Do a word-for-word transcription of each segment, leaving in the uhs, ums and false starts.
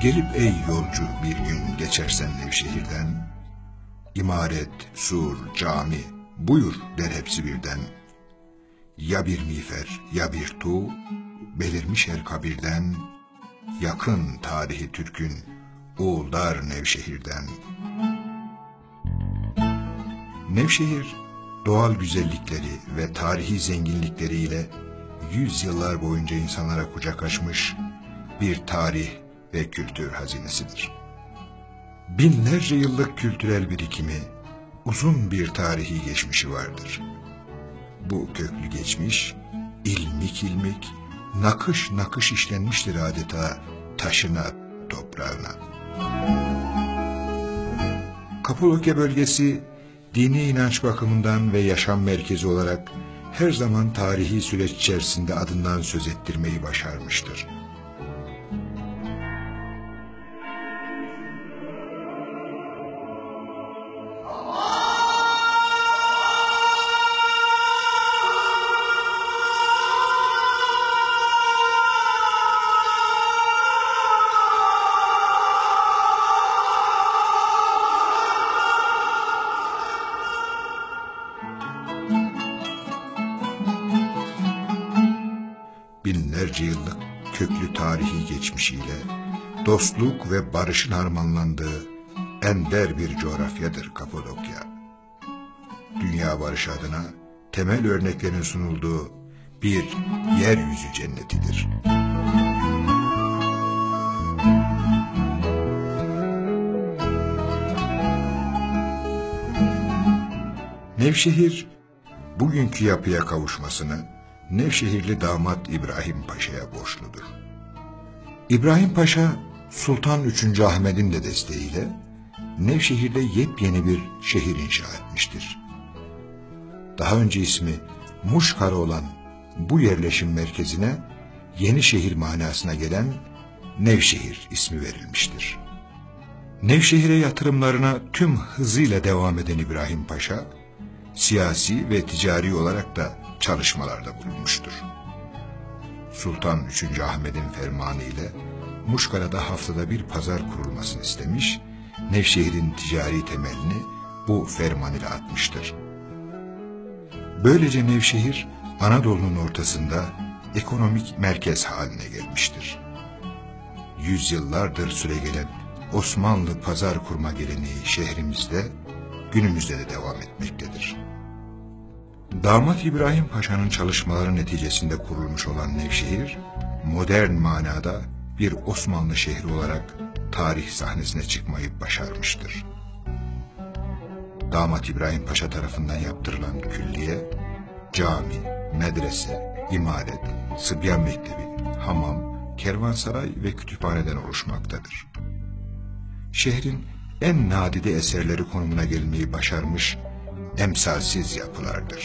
Gelip ey yolcu bir gün geçersen Nevşehir'den, İmaret, sur, cami, buyur der hepsi birden. Ya bir miğfer ya bir tuğ, belirmiş her kabirden, yakın tarihi Türk'ün, oğullar Nevşehir'den. Nevşehir, doğal güzellikleri ve tarihi zenginlikleriyle yüzyıllar boyunca insanlara kucak açmış bir tarih ve kültür hazinesidir. Binlerce yıllık kültürel birikimi, uzun bir tarihi geçmişi vardır. Bu köklü geçmiş, ilmik ilmik, nakış nakış işlenmiştir adeta taşına, toprağına. Kapadokya bölgesi, dini inanç bakımından ve yaşam merkezi olarak her zaman tarihi süreç içerisinde adından söz ettirmeyi başarmıştır. Binlerce yıllık köklü tarihi geçmişiyle dostluk ve barışın harmanlandığı ender bir coğrafyadır Kapadokya. Dünya barışı adına temel örneklerin sunulduğu bir yeryüzü cennetidir. Nevşehir, bugünkü yapıya kavuşmasını Nevşehirli damat İbrahim Paşa'ya borçludur. İbrahim Paşa, Sultan üçüncü Ahmet'in de desteğiyle Nevşehir'de yepyeni bir şehir inşa etmiştir. Daha önce ismi Muşkara olan bu yerleşim merkezine yeni şehir manasına gelen Nevşehir ismi verilmiştir. Nevşehir'e yatırımlarına tüm hızıyla devam eden İbrahim Paşa, siyasi ve ticari olarak da çalışmalarda bulunmuştur. Sultan üçüncü Ahmet'in fermanı ile Muşkara'da haftada bir pazar kurulmasını istemiş, Nevşehir'in ticari temelini bu ferman ile atmıştır. Böylece Nevşehir, Anadolu'nun ortasında ekonomik merkez haline gelmiştir. Yüzyıllardır süregelen Osmanlı pazar kurma geleneği şehrimizde günümüzde de devam etmektedir. Damat İbrahim Paşa'nın çalışmaları neticesinde kurulmuş olan Nevşehir, modern manada bir Osmanlı şehri olarak tarih sahnesine çıkmayı başarmıştır. Damat İbrahim Paşa tarafından yaptırılan külliye, cami, medrese, imaret, sıbyan mektebi, hamam, kervansaray ve kütüphaneden oluşmaktadır. Şehrin en nadide eserleri konumuna gelmeyi başarmış emsalsiz yapılardır.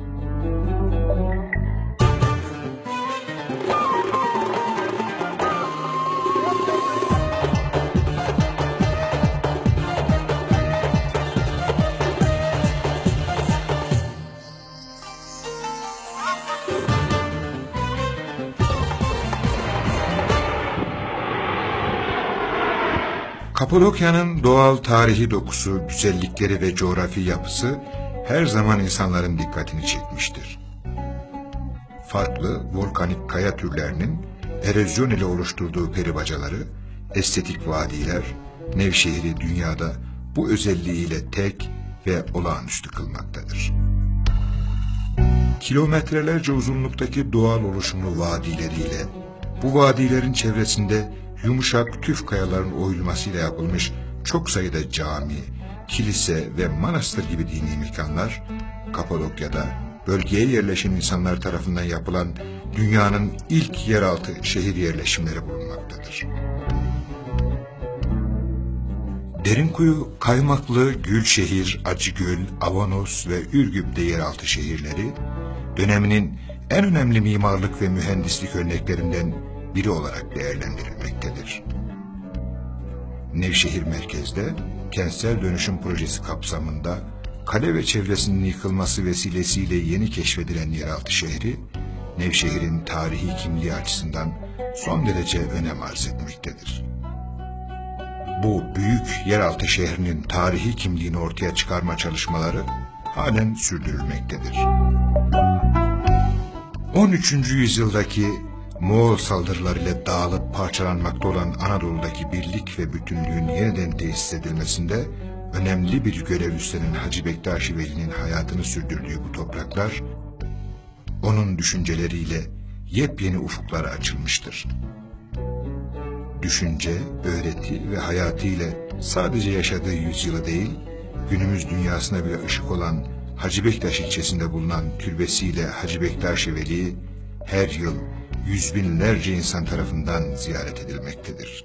Kapadokya'nın doğal tarihi dokusu, güzellikleri ve coğrafi yapısı her zaman insanların dikkatini çekmiştir. Farklı volkanik kaya türlerinin erozyon ile oluşturduğu peribacaları, estetik vadiler, Nevşehir'i dünyada bu özelliğiyle tek ve olağanüstü kılmaktadır. Kilometrelerce uzunluktaki doğal oluşumlu vadileriyle, bu vadilerin çevresinde yumuşak tüf kayaların oyulmasıyla yapılmış çok sayıda cami, kilise ve manastır gibi dini mekanlar, Kapadokya'da bölgeye yerleşen insanlar tarafından yapılan dünyanın ilk yeraltı şehir yerleşimleri bulunmaktadır. Derinkuyu, Kaymaklı, Gülşehir, Acıgöl, Avanos ve Ürgüp'te yeraltı şehirleri, döneminin en önemli mimarlık ve mühendislik örneklerinden biri olarak değerlendirilmektedir. Nevşehir merkezde kentsel dönüşüm projesi kapsamında kale ve çevresinin yıkılması vesilesiyle yeni keşfedilen yeraltı şehri, Nevşehir'in tarihi kimliği açısından son derece önem arz etmektedir. bu büyük yeraltı şehrinin tarihi kimliğini ortaya çıkarma çalışmaları halen sürdürülmektedir. on üçüncü yüzyıldaki Moğol saldırılarıyla dağılıp parçalanmakta olan Anadolu'daki birlik ve bütünlüğün yeniden tesis edilmesinde önemli bir görev üstlenen Hacı Bektaş-ı Veli'nin hayatını sürdürdüğü bu topraklar, onun düşünceleriyle yepyeni ufuklara açılmıştır. Düşünce, öğreti ve hayatıyla sadece yaşadığı yüzyılı değil, günümüz dünyasına bile ışık olan Hacı Bektaş ilçesinde bulunan türbesiyle Hacı Bektaş-ı Veli her yıl yüz binlerce insan tarafından ziyaret edilmektedir.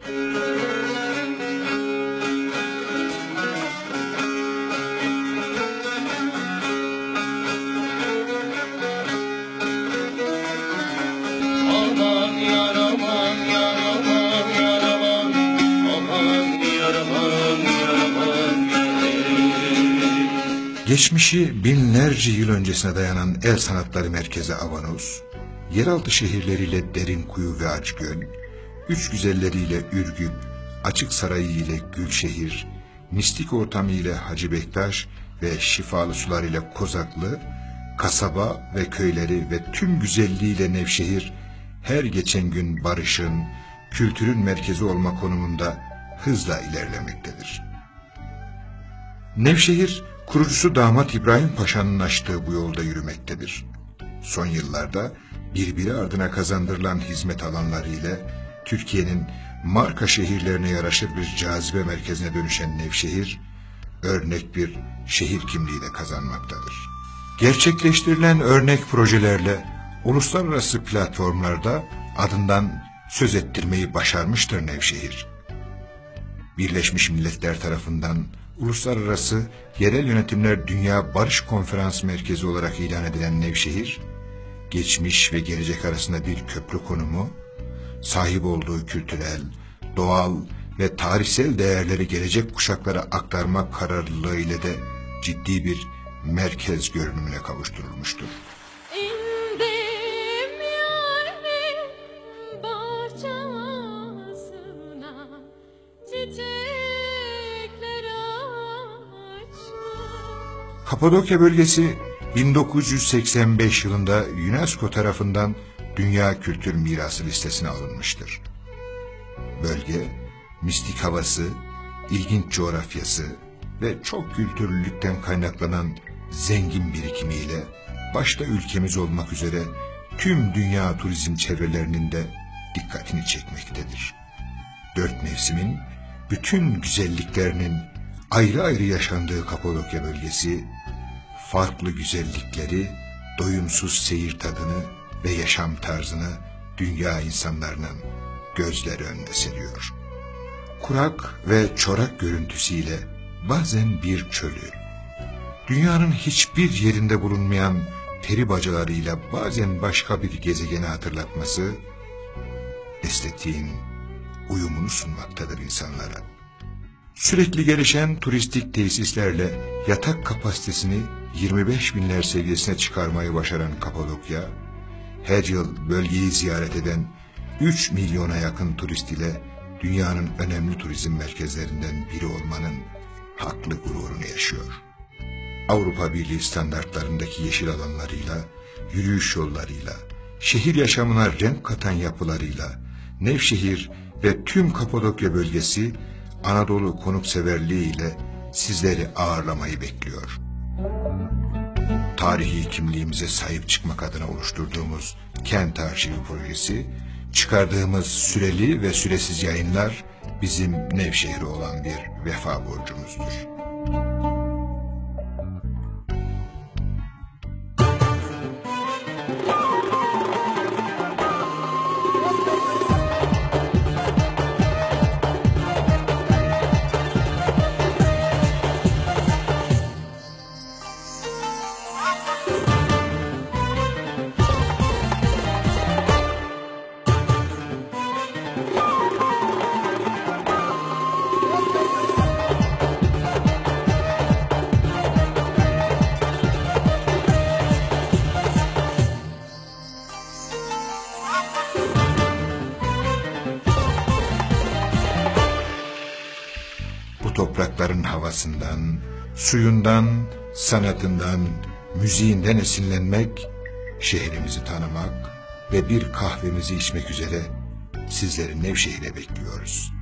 Geçmişi binlerce yıl öncesine dayanan el sanatları merkezi Avanos, yeraltı şehirleriyle Derinkuyu ve Açgöl, üç güzelleriyle Ürgüp, Açık Sarayı ile Gülşehir, mistik ortamı ile Hacı Bektaş ve şifalı sular ile Kozaklı, kasaba ve köyleri ve tüm güzelliğiyle Nevşehir, her geçen gün barışın, kültürün merkezi olma konumunda hızla ilerlemektedir. Nevşehir, kurucusu Damat İbrahim Paşa'nın açtığı bu yolda yürümektedir. Son yıllarda birbiri ardına kazandırılan hizmet alanlarıyla Türkiye'nin marka şehirlerine yaraşır bir cazibe merkezine dönüşen Nevşehir, örnek bir şehir kimliği de kazanmaktadır. Gerçekleştirilen örnek projelerle uluslararası platformlarda adından söz ettirmeyi başarmıştır Nevşehir. Birleşmiş Milletler tarafından Uluslararası Yerel Yönetimler Dünya Barış Konferans Merkezi olarak ilan edilen Nevşehir, geçmiş ve gelecek arasında bir köprü konumu, sahip olduğu kültürel, doğal ve tarihsel değerleri gelecek kuşaklara aktarma kararlılığı ile de ciddi bir merkez görünümüne kavuşturulmuştur. Kapadokya bölgesi bin dokuz yüz seksen beş yılında UNESCO tarafından Dünya Kültür Mirası listesine alınmıştır. Bölge, mistik havası, ilginç coğrafyası ve çok kültürlülükten kaynaklanan zengin birikimiyle başta ülkemiz olmak üzere tüm dünya turizm çevrelerinin de dikkatini çekmektedir. Dört mevsimin bütün güzelliklerinin ayrı ayrı yaşandığı Kapadokya bölgesi, farklı güzellikleri, doyumsuz seyir tadını ve yaşam tarzını dünya insanlarının gözleri önüne seriyor. Kurak ve çorak görüntüsüyle bazen bir çölü, dünyanın hiçbir yerinde bulunmayan peri bacalarıyla bazen başka bir gezegeni hatırlatması, estetiğin uyumunu sunmaktadır insanlara. Sürekli gelişen turistik tesislerle yatak kapasitesini yirmi beş binler seviyesine çıkarmayı başaran Kapadokya, her yıl bölgeyi ziyaret eden üç milyona yakın turist ile dünyanın önemli turizm merkezlerinden biri olmanın haklı gururunu yaşıyor. Avrupa Birliği standartlarındaki yeşil alanlarıyla, yürüyüş yollarıyla, şehir yaşamına renk katan yapılarıyla Nevşehir ve tüm Kapadokya bölgesi Anadolu konukseverliği ile sizleri ağırlamayı bekliyor. Tarihi kimliğimize sahip çıkmak adına oluşturduğumuz Kent Arşivi projesi, çıkardığımız süreli ve süresiz yayınlar bizim Nevşehir'e olan bir vefa borcumuzdur. doğasından, suyundan, sanatından, müziğinden esinlenmek, şehrimizi tanımak ve bir kahvemizi içmek üzere sizleri Nevşehir'e bekliyoruz.